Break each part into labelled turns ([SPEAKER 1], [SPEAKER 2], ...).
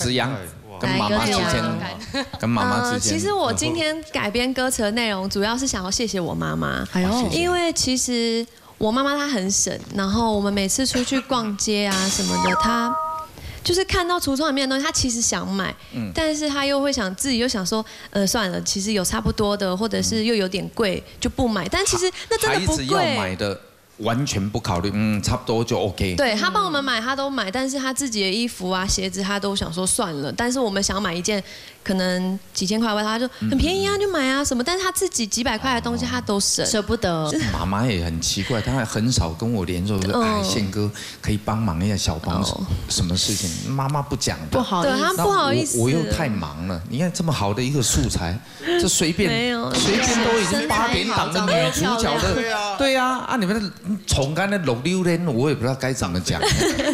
[SPEAKER 1] 子扬。 跟妈妈之间，跟妈妈之间。
[SPEAKER 2] 其实我今天改编歌词的内容，主要是想要谢谢我妈妈。
[SPEAKER 3] 哎呦，
[SPEAKER 2] 因为其实我妈妈她很省，然后我们每次出去逛街啊什么的，她就是看到橱窗里面的东西，她其实想买，但是她又会想自己又想说，算了，其实有差不多的，或者是又有点贵就不买。但其实那真的不贵。
[SPEAKER 1] 孩子要买的。 完全不考虑，差不多就 OK。
[SPEAKER 2] 对他帮我们买，他都买，但是他自己的衣服啊、鞋子，他都想说算了。但是我们想买一件可能几千块外套，他就很便宜啊，就买啊什么。但是他自己几百块的东西，他都省，
[SPEAKER 3] 舍不得。
[SPEAKER 1] 妈妈也很奇怪，她很少跟我联络，说哎，宪哥可以帮忙一下，小帮什么事情？妈妈不讲的，
[SPEAKER 3] 不好意思，
[SPEAKER 2] 他不好意思。
[SPEAKER 1] 我又太忙了，你看这么好的一个素材，这随便都已经8点档的女主角的，对呀啊，你们。 从刚才6溜连，我也不知道该怎么讲。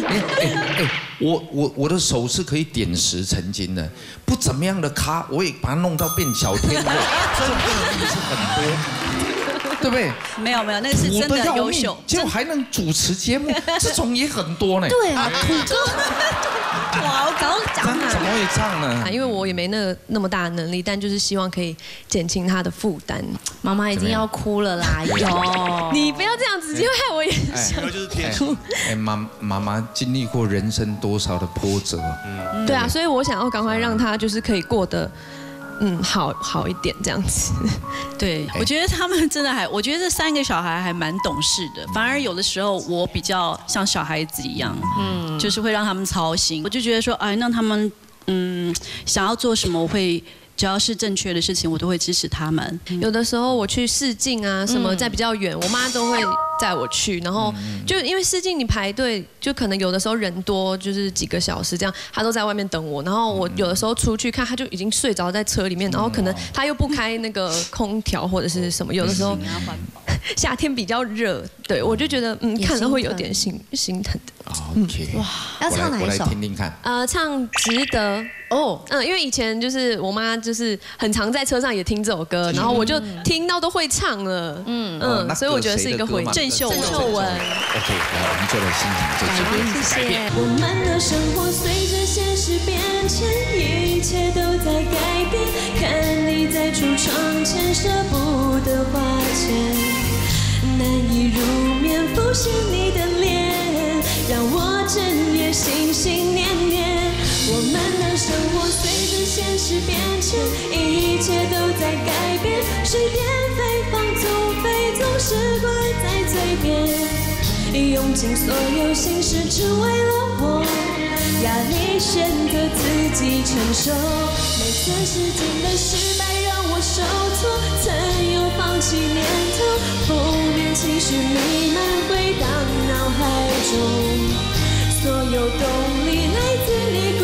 [SPEAKER 1] 我的手是可以点石成金的，不怎么样的咖，我也把它弄到变小天后，这种例子很多，对不对？
[SPEAKER 4] 没有，那个是真的优秀，
[SPEAKER 1] 结果还能主持节目，这种也很多呢。
[SPEAKER 2] 对啊，土哥，
[SPEAKER 4] 哇，我刚刚讲
[SPEAKER 1] 怎么会这样呢？
[SPEAKER 2] 因为我也没那么大的能力，但就是希望可以减轻他的负担。
[SPEAKER 3] 妈妈已经要哭了啦，有。
[SPEAKER 2] 你不要这样子，就害我也想。
[SPEAKER 5] 就是天书。
[SPEAKER 1] 妈妈经历过人生多少的波折，
[SPEAKER 2] 对啊，所以我想要赶快让他就是可以过得。 好一点这样子。
[SPEAKER 4] 对，我觉得他们真的我觉得这3个小孩还蛮懂事的，反而有的时候我比较像小孩子一样，就是会让他们操心。我就觉得说，哎，让他们想要做什么，我会。 只要是正确的事情，我都会支持他们。
[SPEAKER 2] 有的时候我去试镜啊，什么在比较远，我妈都会载我去。然后就因为试镜你排队，就可能有的时候人多，就是几个小时这样，她都在外面等我。然后我有的时候出去看，她就已经睡着在车里面，然后可能她又不开那个空调或者是什么。有的时候夏天比较热，对我就觉得看了会有点心疼的。
[SPEAKER 1] OK， 哇，
[SPEAKER 3] 要唱哪一首？
[SPEAKER 1] 我来听听看。
[SPEAKER 2] 唱值得。 因为以前就是我妈就是很常在车上也听这首歌，然后我就听到都会唱了，所以我觉得是一个回
[SPEAKER 4] 郑秀文。
[SPEAKER 1] OK， 来我们就来欣赏这首。
[SPEAKER 2] 谢谢。
[SPEAKER 6] 我们的生活随着现实变迁，一切都在改变。看你在橱窗前舍不得花钱，难以入眠，浮现你的脸，让我整夜心心念念。 我们的生活随着现实变迁，一切都在改变。水电费、房租费总是挂在嘴边，用尽所有心事只为了我，压力选择自己承受。每次试镜的失败让我受挫，曾有放弃念头，负面情绪弥漫回荡脑海中，所有动力来自你。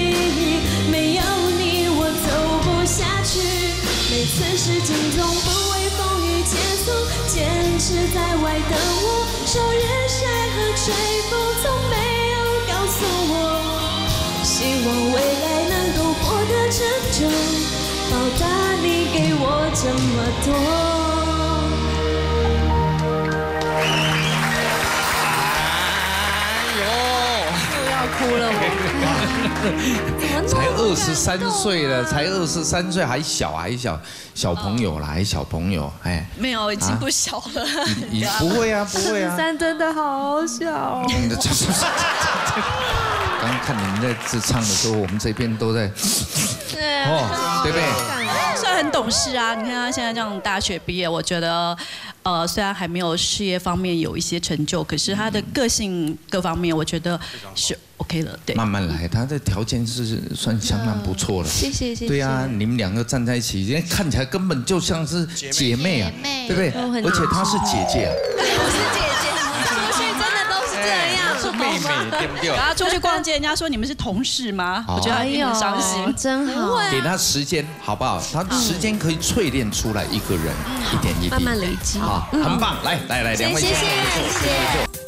[SPEAKER 6] 每次试镜总不为风雨结束，坚持在外等我，受日晒和吹风，从没有告诉我，希望未来能够获得成就，报答你给我这么多。
[SPEAKER 2] 又要哭了我。
[SPEAKER 1] 才23岁了，才23岁，还小朋友啦，还小朋友，哎，
[SPEAKER 4] 没有，已经不小了。
[SPEAKER 1] 你不会啊，不会啊。
[SPEAKER 2] 23真的好小。
[SPEAKER 1] 刚刚看你们在这唱的时候，我们这边都在，对不对？
[SPEAKER 4] 虽然很懂事啊，你看他现在这样大学毕业，我觉得，虽然还没有事业方面有一些成就，可是他的个性各方面，我觉得是 OK 了。对，
[SPEAKER 1] 慢慢来，他的条件是算相当不错了。
[SPEAKER 2] 谢谢。
[SPEAKER 1] 对啊，你们2个站在一起，看起来根本就像是姐妹啊，对不对？而且她是姐姐啊。
[SPEAKER 2] 我是姐姐，出去真的都是这样。
[SPEAKER 1] 是妹妹，对不对？
[SPEAKER 4] 然后出去逛街，人家说你们是同事吗？我觉得很伤心，
[SPEAKER 3] 真好。
[SPEAKER 1] 给他时间，好不好？他时间可以淬炼出来一个人，一点一滴，
[SPEAKER 2] 慢慢累积。
[SPEAKER 1] 好，很棒。来，2位，
[SPEAKER 2] 谢谢。